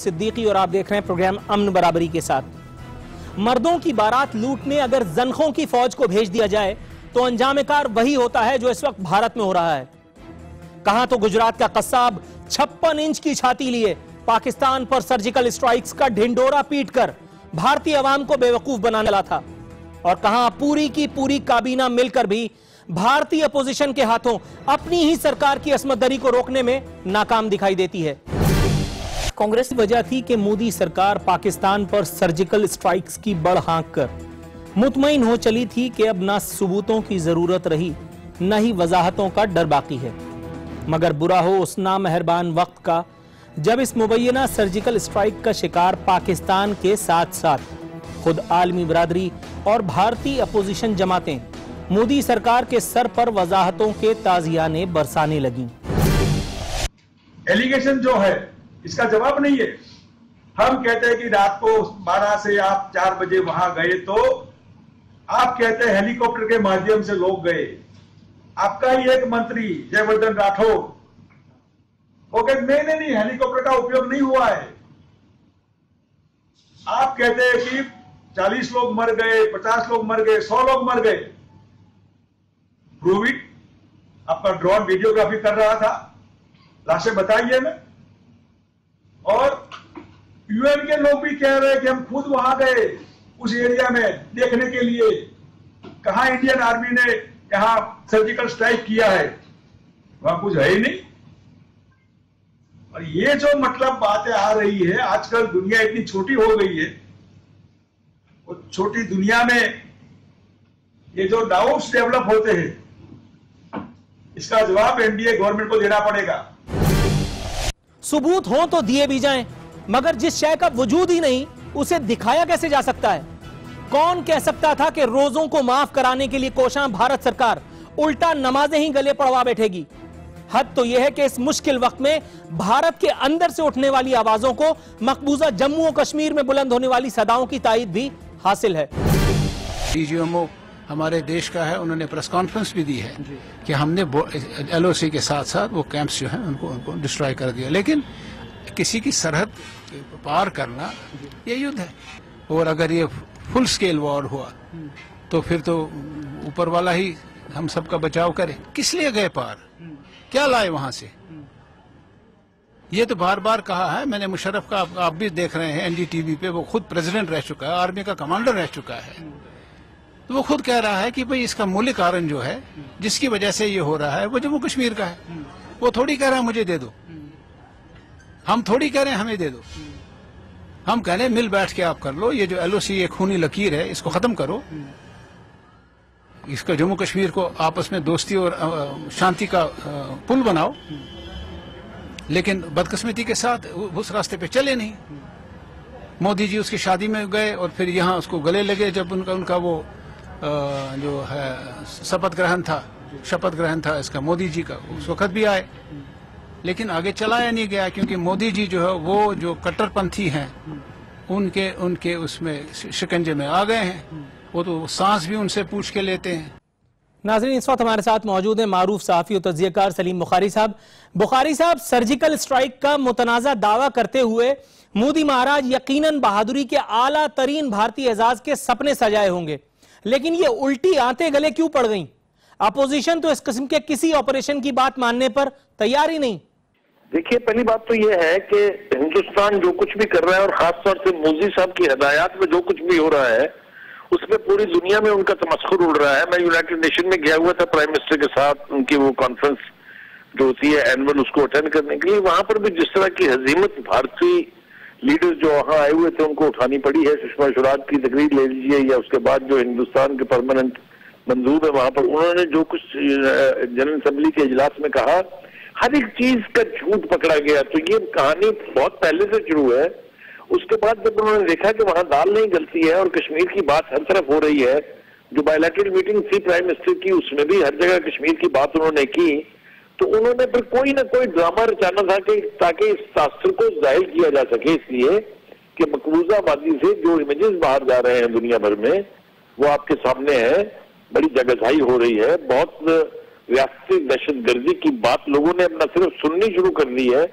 सिद्दीकी और आप देख रहे हैं प्रोग्राम अमन बराबरी के साथ। मर्दों की बारात लूटने अगर जनखों की फौज को भेज दिया जाए तो अंजाम-ए-कार वही होता है जो इस वक्त भारत में हो रहा है। कहां तो गुजरात का कस्साब 56 इंच की छाती लिए पाकिस्तान पर सर्जिकल स्ट्राइक्स का ढिंडोरा पीटकर भारतीय अवाम को बेवकूफ बनाने लगा था, और कहां पूरी की पूरी काबीना मिलकर भी भारतीय अपोजिशन के हाथों अपनी ही सरकार की असमतदरी को रोकने में नाकाम दिखाई देती है। कांग्रेस की वजह थी कि मोदी सरकार पाकिस्तान पर सर्जिकल स्ट्राइक्स की बड़ हाँक कर मुतमईन हो चली थी कि अब ना सबूतों की जरूरत रही न ही वजाहतों का डर बाकी है। मगर बुरा हो उस नामेहरबान वक्त का जब इस मुबैना सर्जिकल स्ट्राइक का शिकार पाकिस्तान के साथ साथ खुद आलमी बरादरी और भारतीय अपोजिशन जमातें मोदी सरकार के सर पर वजाहतों के ताजियाने बरसाने लगी। एलिगेशन जो है इसका जवाब नहीं है। हम कहते हैं कि रात को 12 से आप 4 बजे वहां गए, तो आप कहते हैं हेलीकॉप्टर के माध्यम से लोग गए। आपका ही एक मंत्री जयवर्धन राठौर वो कहते नहीं, हेलीकॉप्टर का उपयोग नहीं हुआ है। आप कहते हैं कि 40 लोग मर गए, 50 लोग मर गए, 100 लोग मर गए। Prove it. आपका ड्रोन वीडियोग्राफी कर रहा था, लाशें बताइए ना। और यूएन के लोग भी कह रहे हैं कि हम खुद वहां गए उस एरिया में देखने के लिए, कहां इंडियन आर्मी ने यहां सर्जिकल स्ट्राइक किया है, वहां कुछ है ही नहीं। और ये जो मतलब बातें आ रही है, आजकल दुनिया इतनी छोटी हो गई है, वो छोटी दुनिया में ये जो डाउट्स डेवलप होते हैं, इसका जवाब एनडीए गवर्नमेंट को देना पड़ेगा। सबूत हो तो दिए भी जाएं, मगर जिस शय का वजूद ही नहीं उसे दिखाया कैसे जा सकता है? कौन कह सकता था कि रोजों को माफ कराने के लिए कोशां भारत सरकार उल्टा नमाजें ही गले पड़वा बैठेगी? हद तो यह है कि इस मुश्किल वक्त में भारत के अंदर से उठने वाली आवाजों को मकबूजा जम्मू और कश्मीर में बुलंद होने वाली सदाओं की तायद भी हासिल है। डीजीएमओ हमारे देश का है, उन्होंने प्रेस कॉन्फ्रेंस भी दी है कि हमने एलओसी के साथ साथ वो कैंप्स जो हैं उनको डिस्ट्रॉय कर दिया। लेकिन किसी की सरहद पार करना ये युद्ध है, और अगर ये फुल स्केल वॉर हुआ तो फिर तो ऊपर वाला ही हम सबका बचाव करे। किस लिए गए पार, क्या लाए वहां से? ये तो बार बार कहा है मैंने। मुशर्रफ का आप भी देख रहे हैं एनडीटीवी पे, वो खुद प्रेसिडेंट रह चुका है, आर्मी का कमांडर रह चुका है, तो वो खुद कह रहा है कि भाई इसका मूल कारण जो है जिसकी वजह से ये हो रहा है वो जम्मू कश्मीर का है। वो थोड़ी कह रहा है मुझे दे दो, हम थोड़ी कह रहे हैं हमें दे दो। हम कह रहे हैं मिल बैठ के आप कर लो, ये जो एलओसी ये खूनी लकीर है इसको खत्म करो, इसका जम्मू कश्मीर को आपस में दोस्ती और शांति का पुल बनाओ। लेकिन बदकिस्मती के साथ उस रास्ते पे चले नहीं। मोदी जी उसकी शादी में गए और फिर यहाँ उसको गले लगे जब उनका वो जो है शपथ ग्रहण था इसका मोदी जी का, उस वक्त भी आए, लेकिन आगे चलाया नहीं गया क्योंकि मोदी जी जो है वो जो कट्टरपंथी हैं उनके उसमें शिकंजे में आ गए हैं। वो तो सांस भी उनसे पूछ के लेते हैं। नाज़रीन, इस वक्त हमारे साथ मौजूद हैं मारूफ सहाफ़ी और तज्ज़ियाकार सलीम बुखारी साहब। बुखारी साहब, सर्जिकल स्ट्राइक का मुतनाज़ा दावा करते हुए मोदी महाराज यकीनन बहादुरी के आला तरीन भारतीय एजाज के सपने सजाए होंगे, लेकिन ये उल्टी आंतें गले क्यों पड़ गईं? अपोजिशन तो इस किस्म के किसी ऑपरेशन की बात मानने पर तैयार ही नहीं। देखिए, पहली बात तो यह है कि हिंदुस्तान जो कुछ भी कर रहा है और खासतौर से मोदी साहब की हिदायत में जो कुछ भी हो रहा है उसमें पूरी दुनिया में उनका तमस्खुर उड़ रहा है। मैं यूनाइटेड नेशन में गया हुआ था प्राइम मिनिस्टर के साथ, उनकी वो कॉन्फ्रेंस जो होती है एनुअल, उसको अटेंड करने के लिए। वहां पर भी जिस तरह की हजीमत भारतीय लीडर जो वहां आए हुए थे उनको उठानी पड़ी है। सुषमा स्वराज की तकरीर ले लीजिए या उसके बाद जो हिंदुस्तान के परमानेंट मंजूर है वहां पर उन्होंने जो कुछ जनरल असेंबली के इजलास में कहा, हर एक चीज का झूठ पकड़ा गया। तो ये कहानी बहुत पहले से शुरू है। उसके बाद जब उन्होंने देखा कि वहां दाल नहीं गलती है और कश्मीर की बात हर तरफ हो रही है, जो बायलैटरल मीटिंग थी प्राइम मिनिस्टर की उसमें भी हर जगह कश्मीर की बात उन्होंने की, तो उन्होंने फिर कोई ना कोई ड्रामा रचाना था कि ताकि इस शास्त्र को जाहिर किया जा सके, इसलिए कि मकबूजा वादी से जो इमेजेस बाहर जा रहे हैं दुनिया भर में वो आपके सामने है। बड़ी जगहसाई हो रही है, बहुत रियासती दहशतगर्दी की बात लोगों ने अपना सिर्फ सुननी शुरू कर दी है,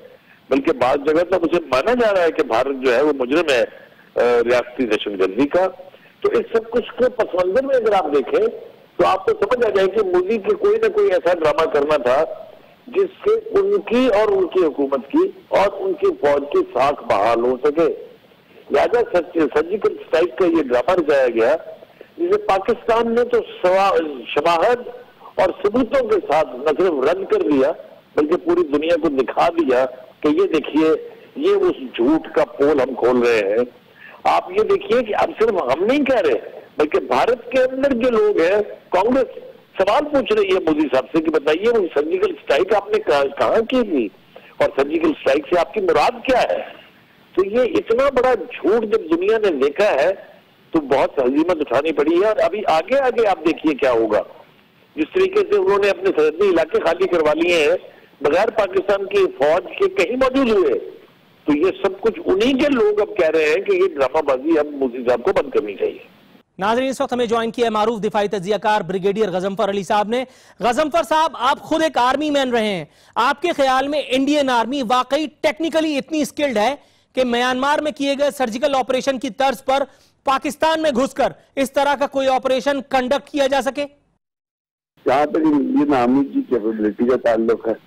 बल्कि बाद जगह तो उसे माना जा रहा है कि भारत जो है वो मुजरिम है रियासती दहशतगर्दी का। तो इस सब कुछ को पस मंजर में अगर आप देखें तो आपको समझ आ जाए कि मोदी के कोई ना कोई ऐसा ड्रामा करना था जिससे उनकी और उनकी हुकूमत की और उनकी फौज की साख बहाल हो सके। लिहाजा सर्जिकल स्ट्राइक का ये ड्रामा रचाया गया, जिसे पाकिस्तान ने तो शवाहद और सबूतों के साथ न सिर्फ रद्द कर दिया बल्कि पूरी दुनिया को दिखा दिया कि ये देखिए, ये उस झूठ का पोल हम खोल रहे हैं। आप ये देखिए कि अब सिर्फ हम नहीं कह रहे बल्कि भारत के अंदर जो लोग हैं, कांग्रेस सवाल पूछ रही है मोदी साहब से कि बताइए वो सर्जिकल स्ट्राइक आपने कहाँ की थी और सर्जिकल स्ट्राइक से आपकी मुराद क्या है। तो ये इतना बड़ा झूठ जब दुनिया ने देखा है तो बहुत हजीमत उठानी पड़ी है। और अभी आगे आगे आप देखिए क्या होगा। जिस तरीके से उन्होंने अपने सरहदी इलाके खाली करवा लिए हैं बगैर पाकिस्तान की फौज के कहीं मौजूद हुए, तो ये सब कुछ उन्हीं के लोग अब कह रहे हैं कि ये ड्रामाबाजी अब मोदी साहब को बंद करनी चाहिए। नाज़रीन, इस वक्त हमें ज्वाइन किया मारूफ दिफाई तज्जियाकार ब्रिगेडियर गजनफर अली साहब ने। गजनफर साहब, आप खुद एक आर्मी मैन रहे हैं, आपके ख्याल में इंडियन आर्मी वाकई टेक्निकली इतनी स्किल्ड है कि म्यांमार में किए गए सर्जिकल ऑपरेशन की तर्ज पर पाकिस्तान में घुसकर इस तरह का कोई ऑपरेशन कंडक्ट किया जा सके? जहां तक इंडियन आर्मी की कैपेबिलिटी का ताल्लुक है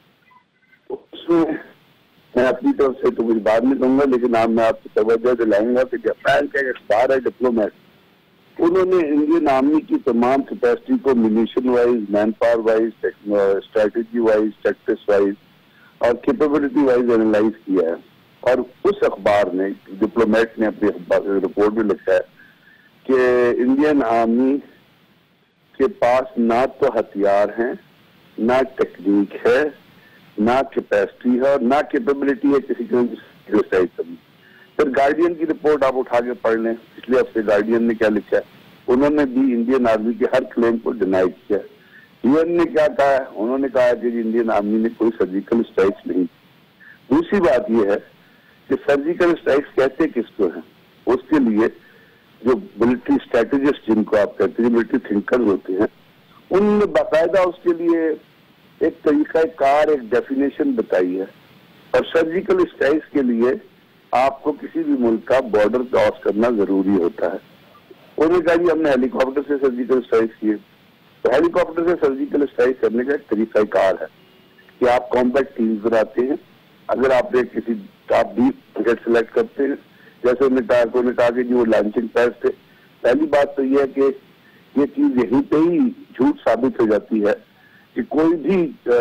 उसमें मैं अपनी तरफ से तो कुछ बात नहीं कहूंगा, लेकिन मैं आपको तवज्जो दिलाऊंगा कि जापान का एक अखबार है डिप्लोमेट, उन्होंने इंडियन आर्मी की तमाम कैपेसिटी को munition wise, manpower wise, strategy wise, tactics wise और कैपेबिलिटी वाइज एनालाइज किया है। और उस अखबार ने, डिप्लोमेट ने अपनी रिपोर्ट में लिखा है कि इंडियन आर्मी के पास ना तो हथियार हैं, ना टेक्निक है, ना कैपेसिटी है और ना कैपेबिलिटी है किसी को स्ट्राइक करनी। फिर गार्डियन की रिपोर्ट आप उठा के पढ़ लें, पिछले हफ्ते गार्डियन ने क्या लिखा है, उन्होंने भी इंडियन आर्मी के हर क्लेम को डिनाई किया। यूएन ने क्या कहा है, उन्होंने कहा है कि इंडियन आर्मी ने कोई सर्जिकल स्ट्राइक्स नहीं। दूसरी बात यह है कि सर्जिकल स्ट्राइक्स कहते किसको हैं, उसके लिए जो मिलिट्री स्ट्रेटेजिस्ट जिनको आप कहते हैं, मिलिट्री थिंकर्स होते हैं, उन्होंने बाकायदा उसके लिए एक तरीका कार, एक डेफिनेशन बताई है। और सर्जिकल स्ट्राइक्स के लिए आपको किसी भी मुल्क का बॉर्डर क्रॉस करना जरूरी होता है। उन्होंने कहा जी हमने हेलीकॉप्टर से सर्जिकल स्ट्राइक्स किए, तो हेलीकॉप्टर से सर्जिकल स्ट्राइक करने का एक तरीका कार है कि आप कॉम्बैट टीम्स बनाते हैं। अगर आप किसी आप 20 टारगेट सिलेक्ट करते हैं, जैसे उन्होंने कहा कि जो लॉन्चिंग पैड थे, पहली बात तो यह है कि ये चीज यहीं पे ही झूठ साबित हो जाती है कि कोई भी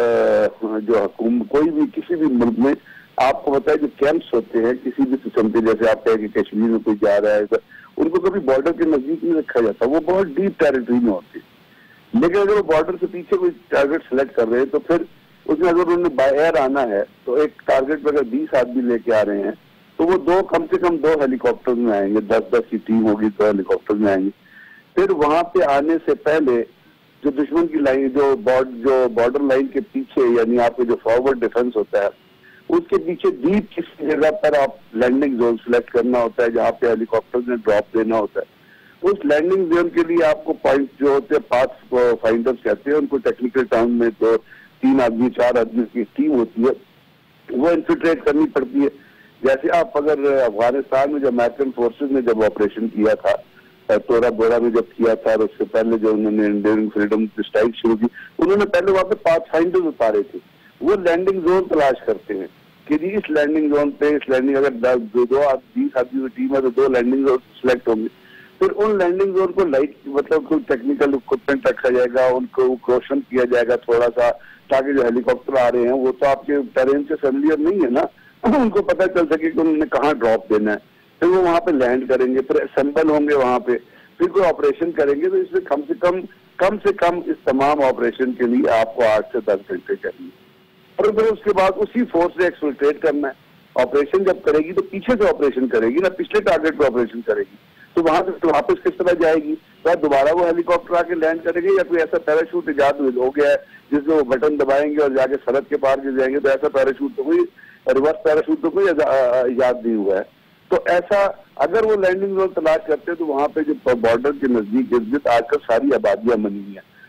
जो हुकूमत, कोई भी किसी भी मुल्क में आपको पता है जो कैंप्स होते हैं किसी भी किस्म के, जैसे आप कहें कि कश्मीर में कोई जा रहा है, तो उनको कभी बॉर्डर के नजदीक नहीं रखा जाता, वो बहुत डीप टेरिटरी में होती है। लेकिन अगर वो बॉर्डर से पीछे कोई टारगेट सेलेक्ट कर रहे हैं तो फिर उसमें अगर उन्हें बाय एयर आना है तो एक टारगेट पर अगर 20 आदमी लेके आ रहे हैं तो वो कम से कम 2 हेलीकॉप्टर में आएंगे, 10-10 की टीम होगी, 2 हेलीकॉप्टर में आएंगे। फिर वहां पे आने से पहले जो दुश्मन की लाइन, जो बॉर्डर लाइन के पीछे, यानी आपके जो फॉरवर्ड डिफेंस होता है, उसके पीछे डीप किसी जगह पर आप लैंडिंग जोन सिलेक्ट करना होता है जहाँ पे हेलीकॉप्टर ने ड्रॉप देना होता है। उस लैंडिंग जोन के लिए आपको पॉइंट जो होते हैं, पाथ फाइंडर्स कहते हैं उनको, टेक्निकल टर्म में 2-3 आदमी 4 आदमी की टीम होती है, वो इन्फिल्ट्रेट करनी पड़ती है। जैसे आप अगर अफगानिस्तान में जो अमेरिकन फोर्सेज ने जब ऑपरेशन किया था, तोरा बोरा में जब किया था, और उससे पहले जो उन्होंने इंडियन फ्रीडम स्ट्राइक शुरू की, उन्होंने पहले वहां पे पाथ फाइंडर्स उतारे थे। वो लैंडिंग जोन तलाश करते हैं कि जी इस लैंडिंग जोन पे, इस लैंडिंग, अगर 20 आदमी की टीम है तो 2 लैंडिंग जोन सिलेक्ट होंगे। फिर उन लैंडिंग जोन को लाइट, मतलब कोई टेक्निकल इक्विपमेंट रखा जाएगा, उनको रोशन किया जाएगा थोड़ा सा, ताकि जो हेलीकॉप्टर आ रहे हैं वो तो आपके टेरेन से फेमिलियर नहीं है ना, उनको पता चल सके कि उन्होंने कहाँ ड्रॉप देना है। फिर वो वहां पे लैंड करेंगे, फिर असेंबल होंगे वहां पे, फिर कोई ऑपरेशन करेंगे। तो इसमें कम से कम इस तमाम ऑपरेशन के लिए आपको 8 से 10 घंटे चाहिए। और फिर उसके बाद उसी फोर्स से एक्सफिल्ट्रेट करना है। ऑपरेशन जब करेगी तो पीछे से ऑपरेशन करेगी ना, पिछले टारगेट पे ऑपरेशन करेगी, तो वहां से वापस किस तरह जाएगी? तो दोबारा वो हेलीकॉप्टर आके लैंड करेंगे, या कोई ऐसा पैराशूट इजाद हो गया है जिसमें वो बटन दबाएंगे और जाके सरहद के पार गिर जाएंगे? तो ऐसा पैराशूट तो कोई, रिवर्स पैराशूट तो कोई इजाद नहीं हुआ है। तो ऐसा अगर वो लैंडिंग जोन तलाश करते हैं तो वहां पे जो बॉर्डर के नजदीक इर्द आकर सारी आबादियां बनी हुई है,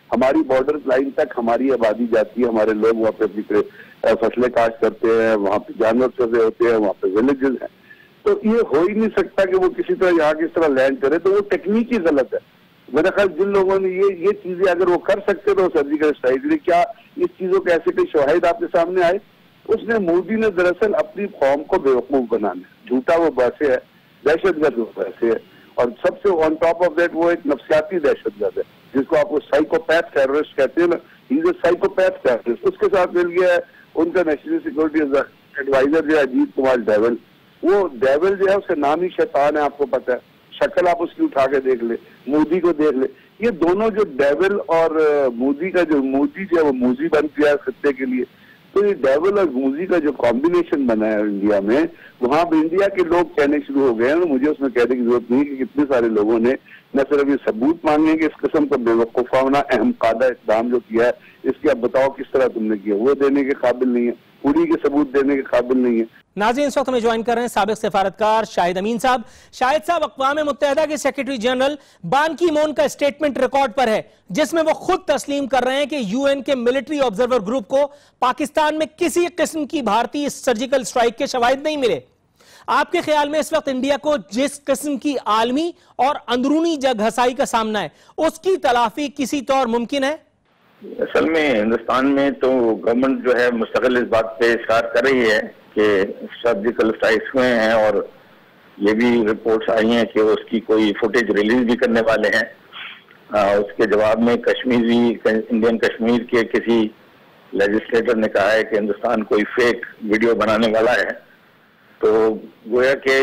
हमारी बॉर्डर लाइन तक हमारी आबादी जाती है, हमारे लोग वहाँ पे अपनी फसलें काश्त करते हैं, वहाँ पे जानवर चौसे होते हैं, वहाँ पे विलेजेस हैं। तो ये हो ही नहीं सकता कि वो किसी तरह यहाँ किस तरह लैंड करे, तो वो टेक्निक ही गलत है। मेरा ख्याल जिन लोगों ने ये चीजें अगर वो कर सकते तो सर्जिकल स्ट्राइक, क्या इस चीजों के ऐसे कोई शवाहिद आपके सामने आए? उसने मोदी ने दरअसल अपनी कौम को बेवकूफ बनाना, झूठा वो वैसे है, दहशतगर्द वो वैसे है, और सबसे ऑन टॉप ऑफ दैट वो एक नफ्सियाती दहशतगर्द है जिसको आप साइकोपैथ टेररिस्ट कहते हैं ना, he is a psychopath terrorist. उसके साथ मिल गया है उनका नेशनल सिक्योरिटी एडवाइजर जो है अजीत कुमार डैवल। वो डैवल जो है उसका नाम ही शैतान है, आपको पता है, शक्ल आप उसकी उठा के देख ले, मोदी को देख ले। ये दोनों जो डेविल और मोदी का जो मोदी जो है वो मूजी बन गया है खत्ते के लिए। तो ये डेविल और मूजी का जो कॉम्बिनेशन बना है इंडिया में, वहां पे इंडिया के लोग कहने शुरू हो गए हैं, मुझे उसमें कहने की जरूरत नहीं कि कितने सारे लोगों ने न सिर्फ ये सबूत मांगे कि इस किस्म का बेवकूफाना अहम कादा इकदाम जो किया है, इसकी आप बताओ किस तरह तुमने किया, वो देने के काबिल नहीं है, पूरी के सबूत देने के काबिल नहीं है। नाज़रीन, इस वक्त हमें ज्वाइन कर रहे हैं साबिक सफारतकार शाहिद अमीन साहब। शाहिद साहब, अक़वाम मुत्तहिदा के सेक्रेटरी जनरल बान की मून का स्टेटमेंट रिकॉर्ड पर है जिसमें वो खुद तस्लीम कर रहे हैं कि यूएन के मिलिट्री ऑब्जर्वर ग्रुप को पाकिस्तान में किसी किस्म की भारतीय सर्जिकल स्ट्राइक के शवाहिद नहीं मिले। आपके ख्याल में इस वक्त इंडिया को जिस किस्म की आलमी और अंदरूनी जगहसाई का सामना है, उसकी तलाफी किसी तौर मुमकिन है? असल में हिंदुस्तान में तो गवर्नमेंट जो है मुस्तकिल इस बात पे इशार कर रही है कि सर्जिकल स्ट्राइक्स हुए हैं, और ये भी रिपोर्ट्स आई हैं कि उसकी कोई फुटेज रिलीज भी करने वाले हैं। उसके जवाब में इंडियन कश्मीर के किसी लेजिस्लेटर ने कहा है कि हिंदुस्तान कोई फेक वीडियो बनाने वाला है। तो गोया के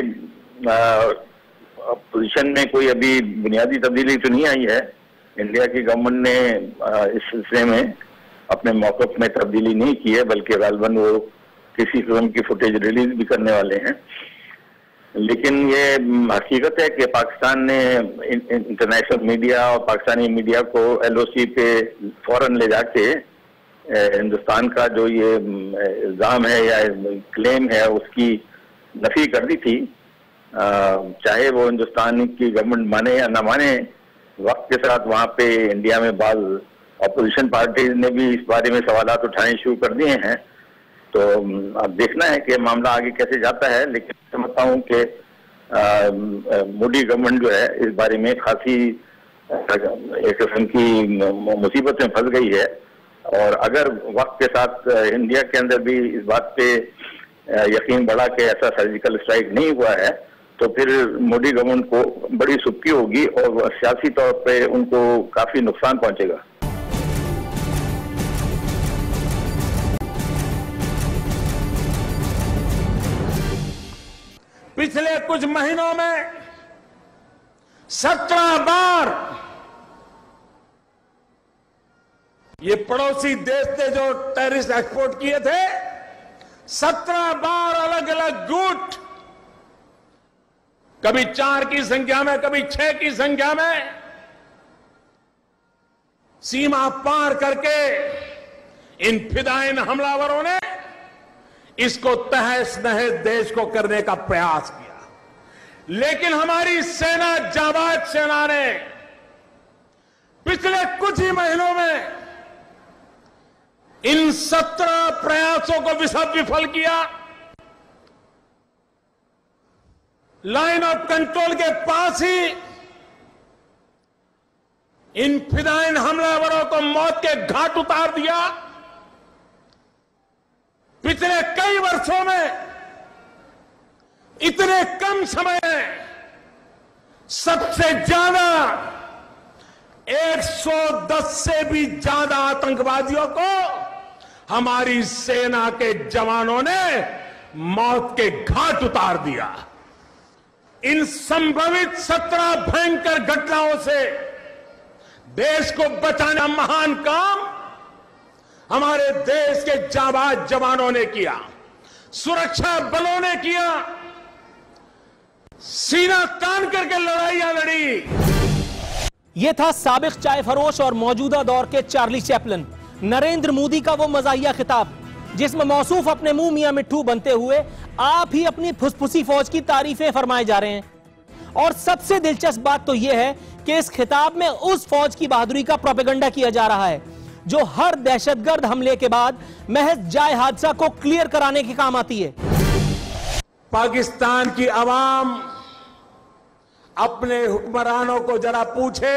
पोजीशन में कोई अभी बुनियादी तब्दीली तो नहीं आई है। इंडिया की गवर्नमेंट ने इस सिलसिले में अपने मौक़िफ़ में तब्दीली नहीं की है, बल्कि गालिबन वो किसी फिल्म की फुटेज रिलीज भी करने वाले हैं। लेकिन ये हकीकत है कि पाकिस्तान ने इंटरनेशनल मीडिया और पाकिस्तानी मीडिया को एलओसी पे फौरन ले जाके हिंदुस्तान का जो ये इल्ज़ाम है या क्लेम है उसकी नफी कर दी थी। चाहे वो हिंदुस्तान की गवर्नमेंट माने या ना माने, वक्त के साथ वहाँ पे इंडिया में बाल अपोजिशन पार्टीज ने भी इस बारे में सवालात उठाने शुरू कर दिए हैं। तो अब देखना है कि मामला आगे कैसे जाता है। लेकिन समझता हूँ कि मोदी गवर्नमेंट जो है इस बारे में खासी एक किस्म की मुसीबत में फंस गई है, और अगर वक्त के साथ इंडिया के अंदर भी इस बात पे यकीन बढ़ा कि ऐसा सर्जिकल स्ट्राइक नहीं हुआ है, तो फिर मोदी गवर्नमेंट को बड़ी सुबकी होगी और सियासी तौर पे उनको काफी नुकसान पहुंचेगा। पिछले कुछ महीनों में 17 बार ये पड़ोसी देश ने जो टेररिस्ट एक्सपोर्ट किए थे, 17 बार अलग अलग गुट, कभी 4 की संख्या में, कभी 6 की संख्या में, सीमा पार करके इन फिदायिन हमलावरों ने इसको तहस नहस देश को करने का प्रयास किया। लेकिन हमारी सेना, जाबाज सेना ने पिछले कुछ ही महीनों में इन 17 प्रयासों को विफल किया। लाइन ऑफ कंट्रोल के पास ही इन फिदायिन हमलावरों को मौत के घाट उतार दिया। पिछले कई वर्षों में इतने कम समय में सबसे ज्यादा 110 से भी ज्यादा आतंकवादियों को हमारी सेना के जवानों ने मौत के घाट उतार दिया। इन संभवित 17 भयंकर घटनाओं से देश को बचाना महान काम हमारे देश के जाबाज जवानों ने किया, सुरक्षा बलों ने किया, सीना तान करके लड़ाइयां लड़ी। यह था साबिक चाय फरोश और मौजूदा दौर के चार्ली चैपलिन नरेंद्र मोदी का वो मज़ाहिया खिताब जिसमें मौसूफ अपने मुंह मियां मिट्ठू बनते हुए आप ही अपनी फुसफुसी फौज की तारीफें फरमाए जा रहे हैं। और सबसे दिलचस्प बात तो यह है कि इस खिताब में उस फौज की बहादुरी का प्रोपेगेंडा किया जा रहा है जो हर दहशतगर्द हमले के बाद महज जाए हादसा को क्लियर कराने के काम आती है। पाकिस्तान की आवाम अपने हुक्मरानों को जरा पूछे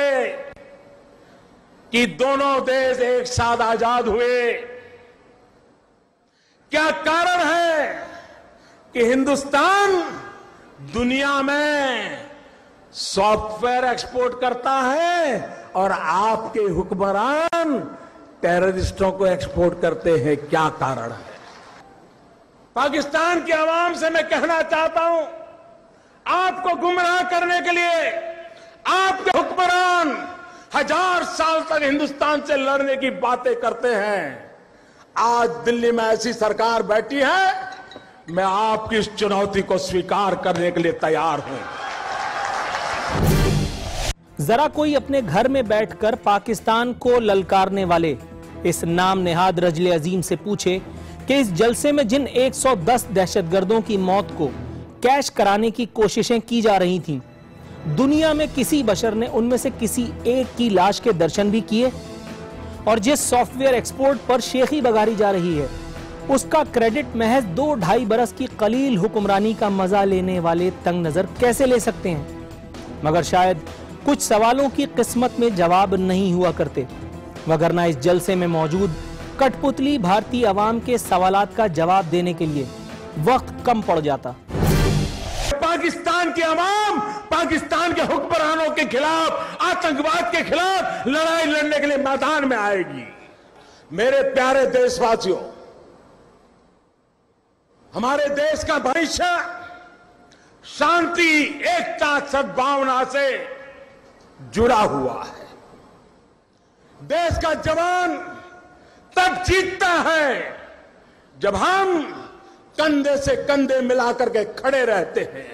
कि दोनों देश एक साथ आजाद हुए, क्या कारण है कि हिंदुस्तान दुनिया में सॉफ्टवेयर एक्सपोर्ट करता है और आपके हुक्मरान टेररिस्टों को एक्सपोर्ट करते हैं? क्या कारण है? पाकिस्तान की आवाम से मैं कहना चाहता हूं, आपको गुमराह करने के लिए आपके हुक्मरान 1000 साल तक हिंदुस्तान से लड़ने की बातें करते हैं। आज दिल्ली में ऐसी सरकार बैठी है, मैं आपकी इस चुनौती को स्वीकार करने के लिए तैयार हूं। जरा कोई अपने घर में बैठकर पाकिस्तान को ललकारने वाले इस नाम नेहाद रजले अजीम से पूछे कि इस जलसे में जिन 110 दहशतगर्दों की मौत को कैश कराने की कोशिशें की जा रही थीं, दुनिया में किसी बशर ने उनमें से किसी एक की लाश के दर्शन भी किए? और जिस सॉफ्टवेयर एक्सपोर्ट पर शेखी बगारी जा रही है, उसका क्रेडिट महज 2-2.5 बरस की कलील हुक्मरानी का मजा लेने वाले तंग नजर कैसे ले सकते हैं? मगर शायद कुछ सवालों की किस्मत में जवाब नहीं हुआ करते, वगरना इस जलसे में मौजूद कठपुतली भारतीय अवाम के सवालात का जवाब देने के लिए वक्त कम पड़ जाता। पाकिस्तान की अवाम पाकिस्तान के हुक्मरानों के खिलाफ, आतंकवाद के खिलाफ लड़ाई लड़ने के लिए मैदान में आएगी। मेरे प्यारे देशवासियों, हमारे देश का भविष्य शांति, एकता, सद्भावना से जुड़ा हुआ है। देश का जवान तब जीतता है जब हम कंधे से कंधे मिलाकर के खड़े रहते हैं।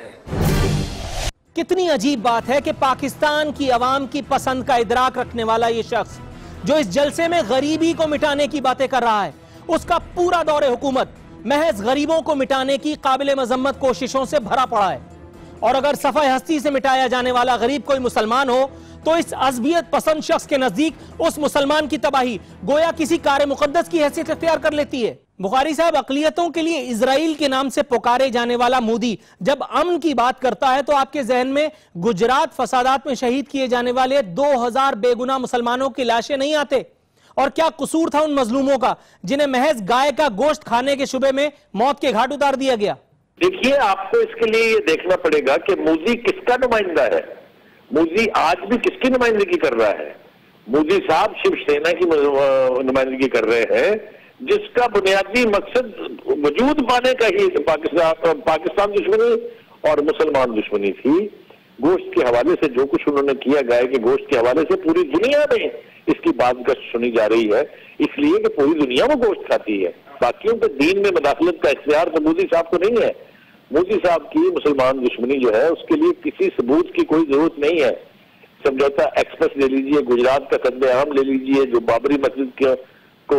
कितनी अजीब बात है कि पाकिस्तान की आवाम की पसंद का इदराक रखने वाला यह शख्स जो इस जलसे में गरीबी को मिटाने की बातें कर रहा है, उसका पूरा दौरे हुकूमत महज गरीबों को मिटाने की काबिल मजम्मत कोशिशों से भरा पड़ा है। और अगर सफाई हस्ती से मिटाया जाने वाला गरीब कोई मुसलमान हो, तो इस अज़बियत पसंद शख्स के नजदीक उस मुसलमान की तबाही गोया किसी कार्य मुकद्दस की हैसियत इख्तियार कर लेती है। बुखारी साहब, अक़लियतों के लिए इजराइल के नाम से पुकारे जाने वाला मोदी जब अमन की बात करता है तो आपके जहन में गुजरात फसादात में शहीद किए जाने वाले 2000 बेगुनाह मुसलमानों की लाशें नहीं आते? और क्या कसूर था उन मजलूमों का जिन्हें महज गाय का गोश्त खाने के शुबे में मौत के घाट उतार दिया गया? देखिए, आपको इसके लिए ये देखना पड़ेगा कि मोदी किसका नुमाइंदा है। मोदी आज भी किसकी नुमाइंदगी कर रहा है? मोदी साहब शिवसेना की नुमाइंदगी कर रहे हैं, जिसका बुनियादी मकसद वजूद पाने का ही पाकिस्तान दुश्मनी और मुसलमान दुश्मनी थी। गोश्त के हवाले से जो कुछ उन्होंने किया, गाय के गोश्त के हवाले से पूरी दुनिया में इसकी बात सुनी जा रही है, इसलिए कि पूरी दुनिया में गोश्त खाती है। बाकियों के दीन में मदाखलत का इख्तियार तो मोदी साहब को नहीं है। मोदी साहब की मुसलमान दुश्मनी जो है, उसके लिए किसी सबूत की कोई जरूरत नहीं है। समझौता एक्सप्रेस ले लीजिए, गुजरात का कत्ले-आम ले लीजिए, जो बाबरी मस्जिद को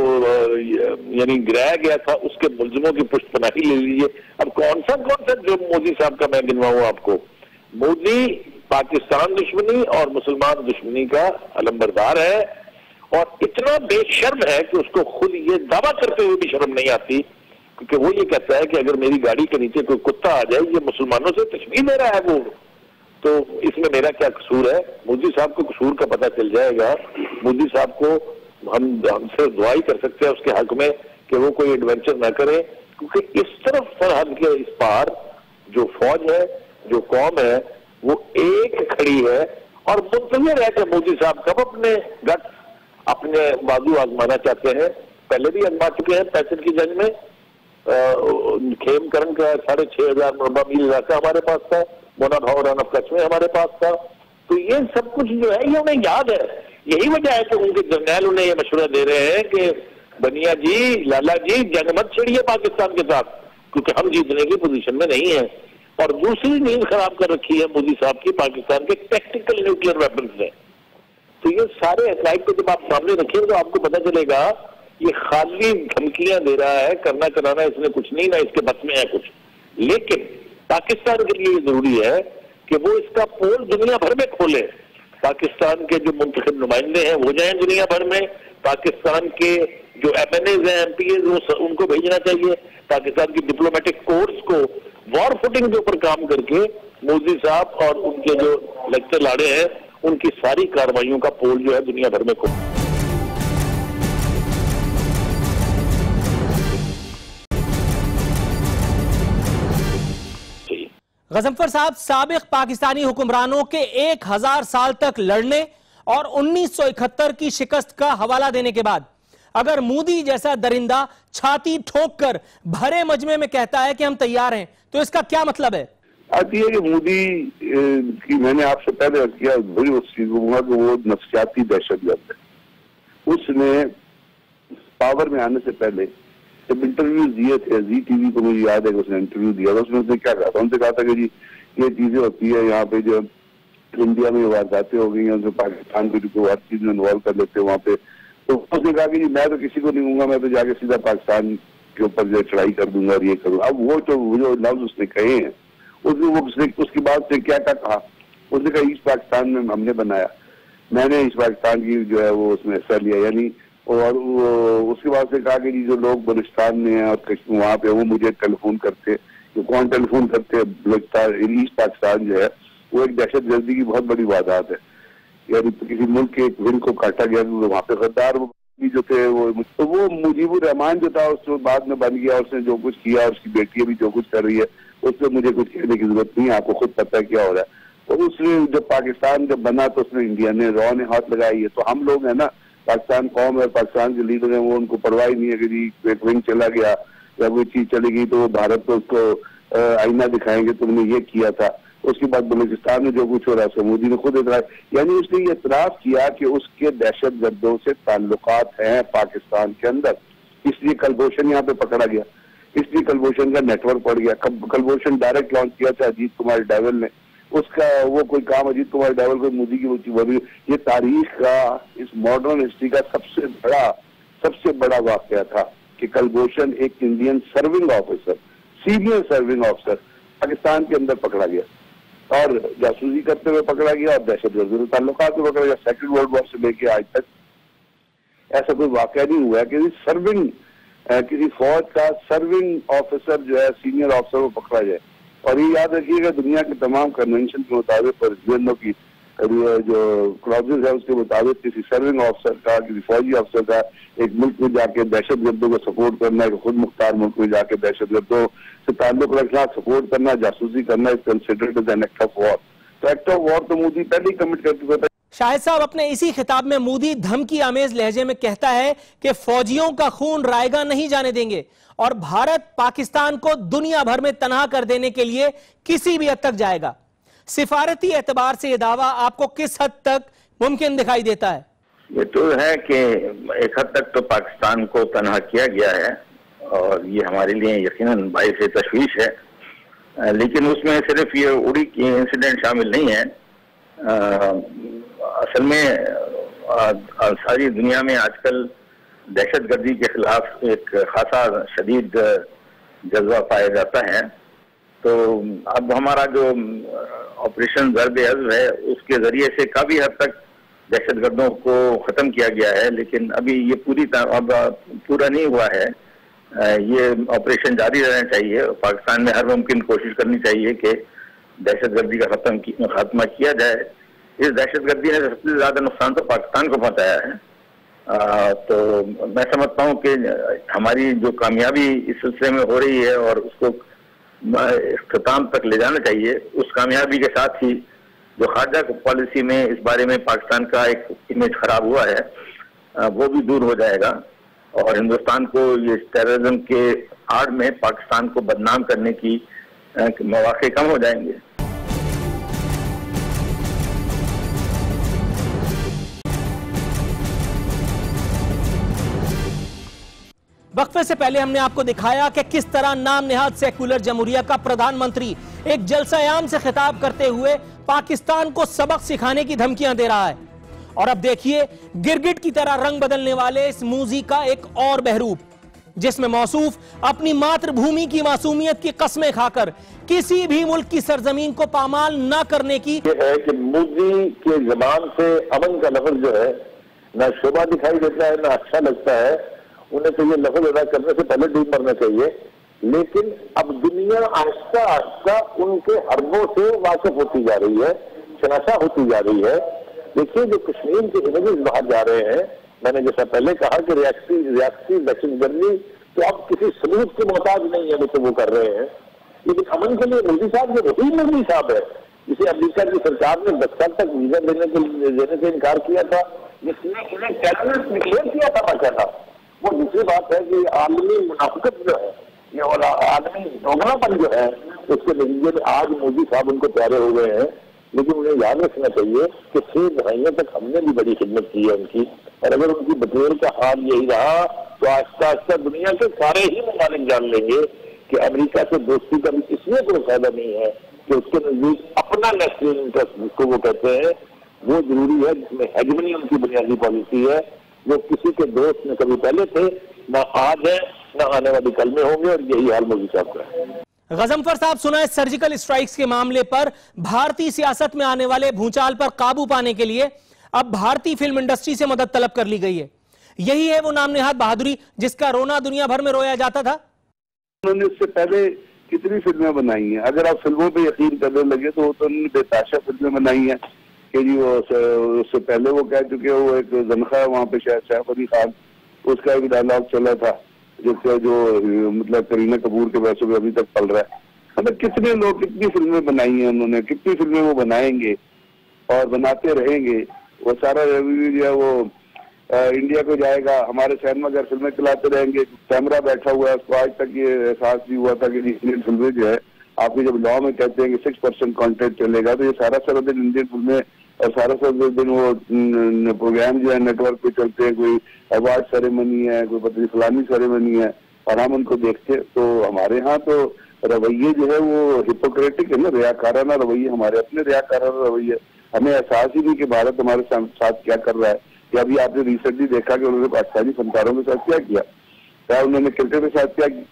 यानी गिराया गया था, उसके मुल्जिमों की पुष्टपनाही ले लीजिए। अब कौन सा जो मोदी साहब का मैं गिनवाऊं आपको? मोदी पाकिस्तान दुश्मनी और मुसलमान दुश्मनी का अलंबरदार है और इतना बेशर्म है कि उसको खुद ये दावा करते हुए भी शर्म नहीं आती, क्योंकि वो ये कहता है कि अगर मेरी गाड़ी के नीचे कोई कुत्ता आ जाए, ये मुसलमानों से तशबीह दे रहा है वो, तो इसमें मेरा क्या कसूर है? मोदी साहब को कसूर का पता चल जाएगा। मोदी साहब को हमसे दुआई कर सकते हैं उसके हक में कि वो कोई एडवेंचर ना करें, क्योंकि इस तरफ सरहद के इस पार जो फौज है, जो कौम है, वो एक खड़ी है और मुंतज़िर है कि मोदी साहब कब अपने बाजू आजमाना चाहते हैं। पहले भी आजमा चुके हैं 65 की जंग में। खेमकरण का 6500 मुरबा मील इलाका हमारे पास था, मोना भाव रन ऑफ कच्छ में हमारे पास था। तो ये सब कुछ जो है ये उन्हें याद है। यही वजह है कि उनके जर्नैल उन्हें ये मशवरा दे रहे हैं कि बनिया जी, लाला जी, जंग मत छेड़िए पाकिस्तान के साथ, क्योंकि हम जीतने की पोजीशन में नहीं है। और दूसरी नींद खराब कर रखी है मोदी साहब की पाकिस्तान के टैक्टिकल न्यूक्लियर वेपन्स ने। तो ये सारे हक़ाइक़ को जब आप सामने रखेंगे तो आपको पता चलेगा ये खाली धमकियां दे रहा है, करना कराना इसने कुछ नहीं, ना इसके बस में है कुछ। लेकिन पाकिस्तान के लिए जरूरी है कि वो इसका पोल दुनिया भर में खोले। पाकिस्तान के जो मुंतखब नुमाइंदे हैं वो जाएं दुनिया भर में, पाकिस्तान के जो MNAs हैं, MPAs, वो उनको भेजना चाहिए। पाकिस्तान की डिप्लोमेटिक कोर्स को वॉर फुटिंग के ऊपर काम करके मोदी साहब और उनके जो लगते लाड़े हैं उनकी सारी कार्रवाइयों का पोल जो है दुनिया भर में गजनफर साहब, साबिक पाकिस्तानी हुक्मरानों के 1000 साल तक लड़ने और 1971 की शिकस्त का हवाला देने के बाद अगर मोदी जैसा दरिंदा छाती ठोक कर भरे मजमे में कहता है कि हम तैयार हैं, तो इसका क्या मतलब है? बात यह है कि मोदी की मैंने आपसे पहले अर्ज किया, बड़ी उस चीज को कि वो नफ्सियाती दहशतगर्द है। उसने पावर में आने से पहले जब इंटरव्यू दिए थे ZTV को, मुझे याद है कि उसने इंटरव्यू दिया था, उसने क्या कहा था? उनसे कहा था कि जी ये चीजें होती है यहाँ पे, जो इंडिया में वारदातें हो गई हैं, उनसे पाकिस्तान को हर चीज में इन्वॉल्व कर लेते हैं वहाँ पे। तो उसने कहा कि जी मैं तो किसी को नहीं दूंगा, मैं तो जाके सीधा पाकिस्तान के ऊपर जो चढ़ाई कर दूंगा और ये करूंगा। अब वो जो लफ्ज उसने कहे हैं, उसकी बात से क्या कहा? उसने कहा ईस्ट पाकिस्तान में हमने बनाया, मैंने ईस्ट पाकिस्तान की जो है वो उसमें हिस्सा लिया, यानी और उसके बाद से कहा कि जी जो लोग बलूचिस्तान में हैं और वहाँ पे वो मुझे टेलीफोन करते, तो कौन टेलीफोन करते? बलूचिस्तान, ईस्ट पाकिस्तान जो है वो एक दहशतगर्दी की बहुत बड़ी वारदात है, यानी किसी मुल्क के एक विंग को काटा गया, तो वहाँ पे गद्दार जो थे वो मुजीबुर रहमान जो था उस बाद में बन गया, उसने जो कुछ किया, उसकी बेटी भी जो कुछ कर रही है, उससे मुझे कुछ कहने की जरूरत नहीं है, आपको खुद पता है क्या हो रहा है। तो उसने जब पाकिस्तान जब बना तो उसने इंडिया ने रॉ ने हाथ लगाई है। तो हम लोग है ना, पाकिस्तान कौम है, पाकिस्तान के लीडर हैं, वो उनको परवाह ही नहीं है कि जी एक विंग चला गया या कोई चीज चली गई तो भारत को उसको आईना दिखाएंगे तुमने ये किया था। उसके बाद बलूचिस्तान में जो कुछ हो रहा है मोदी ने खुद इतराज, यानी उसने ये इतराफ किया कि उसके दहशतगर्दों से ताल्लुकात हैं पाकिस्तान के अंदर, इसलिए कलभूषण यहाँ पे पकड़ा गया, इसलिए कलभूषण का नेटवर्क पड़ गया। कलभूषण डायरेक्ट लॉन्च किया था अजीत कुमार डावल ने, उसका वो कोई काम अजीत कुमार डावल को मोदी की ये तारीख का, इस मॉडर्न हिस्ट्री का सबसे बड़ा वाकया था कि कलभूषण एक Indian serving officer, senior serving officer Pakistan के अंदर पकड़ा गया और जासूसी करते हुए पकड़ा गया और दहशतगर्दी से ताल्लुकात में पकड़ा गया। सेकेंड वर्ल्ड वॉर से लेके आज तक ऐसा कोई वाकया नहीं हुआ कि सर्विंग किसी फौज का सर्विंग ऑफिसर जो है सीनियर ऑफिसर वो पकड़ा जाए। और ये याद रखिएगा दुनिया के तमाम कन्वेंशन के मुताबिक और यूएनओ की जो क्लॉजेज है उसके मुताबिक किसी सर्विंग ऑफिसर का, किसी फौजी ऑफिसर का एक मुल्क में जाके दहशतगर्दों को सपोर्ट करना, एक खुद मुख्तार मुल्क में जाके दहशतगर्दों से ताल्लुक रखना, सपोर्ट करना, जासूसी करना is considered as an act of war. तो एक्ट ऑफ वॉर तो मोदी पहले ही कमिट कर चुका था। शाहिद साहब, अपने इसी खिताब में मोदी धमकी आमेज लहजे में कहता है कि फौजियों का खून रायगा नहीं जाने देंगे और भारत पाकिस्तान को दुनिया भर में तनहा कर देने के लिए किसी भी हद तक जाएगा। सिफारती एतबार से यह दावा आपको किस हद तक मुमकिन दिखाई देता है? ये तो है कि एक हद तक तो पाकिस्तान को तनहा किया गया है और ये हमारे लिए यकीनन बाइस तशवीश है, लेकिन उसमें सिर्फ ये उड़ी की इंसिडेंट शामिल नहीं है। असल में सारी दुनिया में आजकल दहशतगर्दी के खिलाफ एक खासा शदीद जज्बा पाया जाता है। तो अब हमारा जो ऑपरेशन ज़र्ब-ए-अज़्ब है उसके जरिए से काफी हद तक दहशतगर्दों को खत्म किया गया है, लेकिन अभी ये पूरा नहीं हुआ है। ये ऑपरेशन जारी रहना चाहिए। पाकिस्तान में हर मुमकिन कोशिश करनी चाहिए कि दहशतगर्दी का खात्मा किया जाए। इस दहशतगर्दी ने सबसे ज्यादा नुकसान तो पाकिस्तान को पहुंचाया है। तो मैं समझता हूं कि हमारी जो कामयाबी इस सिलसिले में हो रही है और उसको इख्तिताम तक ले जाना चाहिए, उस कामयाबी के साथ ही जो खारजा पॉलिसी में इस बारे में पाकिस्तान का एक इमेज खराब हुआ है वो भी दूर हो जाएगा और हिंदुस्तान को ये टेररिज्म के आड़ में पाकिस्तान को बदनाम करने की मौके कम हो जाएंगे। वक्फे से पहले हमने आपको दिखाया कि किस तरह नाम नेहाद सेकुलर जमहूरिया का प्रधानमंत्री एक जलसा-ए-आम से खिताब करते हुए पाकिस्तान को सबक सिखाने की धमकियां दे रहा है। और अब देखिए गिरगिट की तरह रंग बदलने वाले इस मूजी का एक और बहरूप। जिसमें मौसूफ अपनी मातृभूमि की मासूमियत की कस्में खाकर किसी भी मुल्क की सरजमीन को पामाल न करने की। ये है कि मोदी के जबान से अमन का लफ्ज जो है ना शोभा दिखाई देता है, ना अच्छा लगता है। उन्हें तो ये लफ्ज अदा करने से पहले डूब मरना चाहिए। लेकिन अब दुनिया आहिस्ता आहिस्ता उनके हरबों से वाकिफ होती जा रही है, शनासा होती जा रही है। देखिए, जो कश्मीर के इमेजेस बाहर जा रहे हैं, मैंने जैसा पहले कहा कि रियासती दहशतगर्दी तो अब किसी सबूत की मोहताज नहीं है, तो वो कर रहे हैं। लेकिन अमन के लिए मोदी साहब जो वही मोदी साहब है जिसे अमेरिका की सरकार ने 10 साल तक वीजा देने से इनकार किया था, जिसने उन्हें टेररिस्ट डिक्लेयर किया था बाकायदा। वो दूसरी बात है कि आलमी मुनाफिकत जो है, ये वाला आदमी दोगलापन जो है, उसके नतीजे में आज मोदी साहब उनको प्यारे हो गए हैं। लेकिन उन्हें याद रखना चाहिए कि 6 दहाइयों तक हमने भी बड़ी खिदमत की है उनकी, और अगर उनकी बटोर का हाल यही रहा तो आहिस्ता आहिस्ता दुनिया के सारे ही ममालिक जान लेंगे कि अमेरिका से दोस्ती का भी इसलिए कोई फायदा नहीं है कि उसके नजदीक अपना नेशनल इंटरेस्ट जिसको वो कहते हैं वो जरूरी है, जिसमें हेजमनी उनकी बुनियादी पॉलिसी है। वो किसी के दोस्त न कभी पहले थे, न आज है, न आने वाली कल में होंगे, और यही हाल मोदी साहब का है। गजनफर साहब, सुना है सर्जिकल स्ट्राइक्स के मामले पर भारतीय सियासत में आने वाले भूचाल पर काबू पाने के लिए अब भारतीय फिल्म इंडस्ट्री से मदद तलब कर ली गई है। यही है वो नामनेहाद बहादुरी जिसका रोना दुनिया भर में रोया जाता था। उन्होंने इससे पहले कितनी फिल्में बनाई हैं। अगर आप फिल्मों पे यकीन करने लगे तो उन्होंने बेताशा फिल्में बनाई हैं कि जी वो उससे पहले वो कह चुके, वो एक जनखा है वहाँ पे शायद सैफ अली खान, उसका एक डायलॉग चला था जो मतलब करीना कपूर के पैसों पे अभी तक पल रहा है। मतलब कितने लोग कितनी फिल्में बनाई हैं उन्होंने, कितनी फिल्में वो बनाएंगे और बनाते रहेंगे। वो सारा रेवेन्यू जो है वो इंडिया को जाएगा। हमारे सिनेमा घर फिल्में चलाते रहेंगे, कैमरा बैठा हुआ है, उसको आज तक ये एहसास नहीं हुआ था कि इंडियन फिल्में जो है, आपके जब लॉ में कहते हैं कि 6% कंटेंट चलेगा, तो ये सारा दिन इंडियन फिल्में और सारा दिन वो प्रोग्राम जो है नेटवर्क पे चलते हैं। कोई अवार्ड सेरेमनी है, कोई पता नहीं फलानी सेरेमनी है, और हम उनको देखते। तो हमारे यहाँ तो रवैये जो है वो हिपोक्रेटिक है ना, रियाकाराना रवैये, हमारे अपने रियाकाराना रवैये। हमें एहसास ही नहीं कि भारत हमारे साथ क्या कर रहा है। कि अभी आपने रिसेंटली देखा कि उन्होंने पाकिस्तानी फनकारों के साथ क्या किया, क्या उन्होंने क्रिकेट के साथ क्या किया।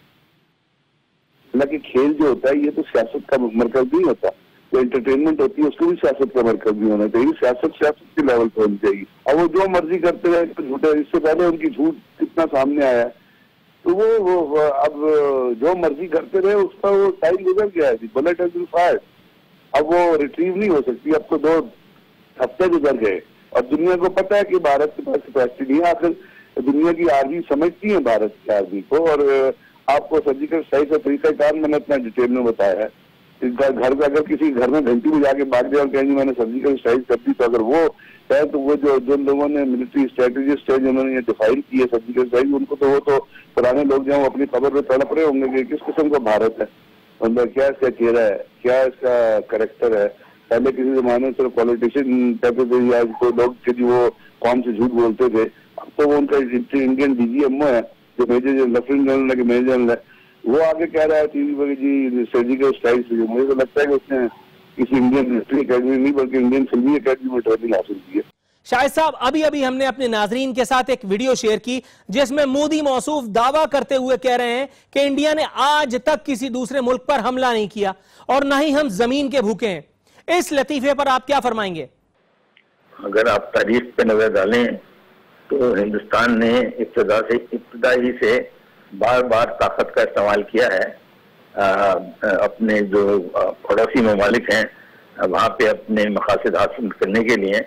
हालांकि खेल जो होता है ये तो सियासत का मरकज नहीं होता, जो एंटरटेनमेंट होती है उसको भी सियासत का मरकज नहीं होना चाहिए। सियासत के लेवल पर होनी चाहिए। अब वो जो मर्जी करते रहे झूठे, इससे पहले उनकी झूठ कितना सामने आया, तो वो अब जो मर्जी करते रहे उसका वो टाइम गुजर गया है। बुलेट हैज बीन फायर्ड, अब वो रिट्रीव नहीं हो सकती। अब तो 2 हफ्ते गुजर गए और दुनिया को पता है कि भारत के पास कैपेसिटी नहीं है। आखिर दुनिया की आर्मी समझती है भारत की आर्मी को, और आपको सर्जिकल स्ट्राइक का तरीकाकार मैंने इतना डिटेल में बताया है। घर में अगर किसी घर में घंटी बजा के भाग जाए और कहेंगे मैंने सर्जिकल स्ट्राइक कर दी, तो अगर वो है तो वो जो लोगों ने मिलिट्री स्ट्रेटेजिस्ट है जिन्होंने ये डिफाइन की है सर्जिकल स्ट्राइक, उनको तो वो तो पुराने लोग जो अपनी खबर पे तड़प रहे होंगे कि किस किस्म का भारत है, अंदर क्या इसका चेहरा है, क्या इसका कैरेक्टर है। पहले किसी जमाने में सिर्फ पॉलिटिशियन कहते थे या कोई लोग थे जो वो कौन से झूठ बोलते थे, अब तो वो उनका इंडियन DGMO है जो मेजर लेफ्टिनेंट जनरल है कि मेजर जनरल है, वो आगे कह रहा है टीवी पर जी सर्जिकल स्ट्राइक। मुझे तो लगता है कि उसने किसी इंडियन मिलिट्री अकेडमी नहीं बल्कि इंडियन फिल्मी अकेडमी में ट्रेनिंग हासिल की है। शाहिद साहब, अभी हमने अपने नाजरीन के साथ एक वीडियो शेयर की जिसमें मोदी मौसूफ दावा करते हुए कह रहे हैं कि इंडिया ने आज तक किसी दूसरे मुल्क पर हमला नहीं किया और न ही हम जमीन के भूखे हैं। इस लतीफे पर आप क्या फरमाएंगे? अगर आप तारीख पे नजर डालें तो हिंदुस्तान ने इब्तदा ही से बार बार ताकत का इस्तेमाल किया है। अपने जो पड़ोसी ममालिक हैं वहाँ पे अपने मकासद हासिल करने के लिए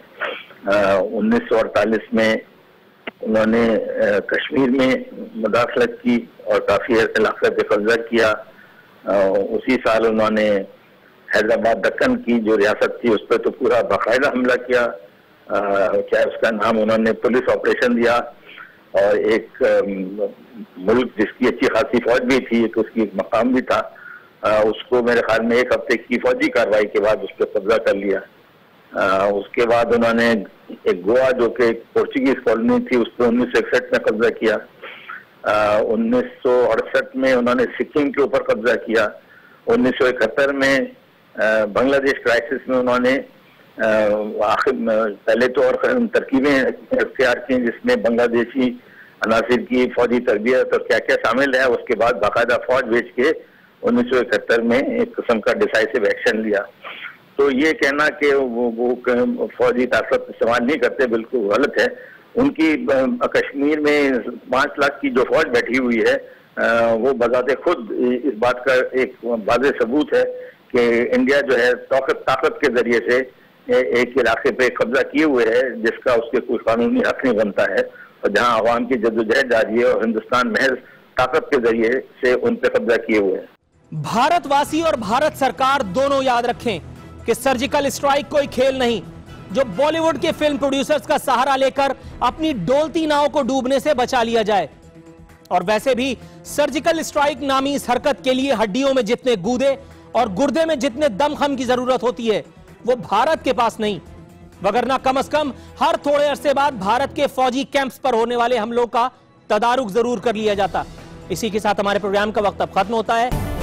1948 में उन्होंने कश्मीर में मुदाखलत की और काफ़ी इलाके पे कब्जा किया। उसी साल उन्होंने हैदराबाद दक्कन की जो रियासत थी उस पर तो पूरा बाकायदा हमला किया। क्या उसका नाम उन्होंने पुलिस ऑपरेशन दिया, और एक मुल्क जिसकी अच्छी खासी फौज भी थी, एक उसकी एक मकाम भी था, उसको मेरे ख्याल में 1 हफ्ते की फौजी कार्रवाई के बाद उस पर कब्जा कर लिया। उसके बाद उन्होंने एक गोवा जो कि पोर्चुगीज कॉलोनी थी उस पर 1961 में कब्जा किया। 1968 में उन्होंने सिक्किम के ऊपर कब्जा किया। 1971 में बांग्लादेश क्राइसिस में उन्होंने आखिर पहले तो और तरकीबें अख्तियार की जिसमें बांग्लादेशी अनासिर की फौजी तरबियत और क्या क्या शामिल है, उसके बाद बाकायदा फौज भेज के 1971 में एक किस्म का डिसाइसिव एक्शन लिया। तो ये कहना कि वो फौजी ताकत इस्तेमाल नहीं करते, बिल्कुल गलत है। उनकी कश्मीर में 5 लाख की जो फौज बैठी हुई है वो बजाते खुद इस बात का एक वाज़ेह सबूत है कि इंडिया जो है ताकत के जरिए से एक इलाके पे कब्जा किए हुए है जिसका उसके कोई कानूनी हक नहीं बनता है, और जहां अवाम की जद्दोजहद जारी है और हिंदुस्तान महज ताकत के जरिए से उन पे कब्जा किए हुए है। भारतवासी और भारत सरकार दोनों याद रखें कि सर्जिकल स्ट्राइक कोई खेल नहीं जो बॉलीवुड के फिल्म प्रोड्यूसर्स का सहारा लेकर अपनी डोलती नाव को डूबने से बचा लिया जाए। और वैसे भी सर्जिकल स्ट्राइक नामी इस हरकत के लिए हड्डियों में जितने गूदे और गुर्दे में जितने दमखम की जरूरत होती है वो भारत के पास नहीं, वगरना कम से कम हर थोड़े अरसे बाद भारत के फौजी कैंप्स पर होने वाले हमलों का तदारुक जरूर कर लिया जाता। इसी के साथ हमारे प्रोग्राम का वक्त अब खत्म होता है।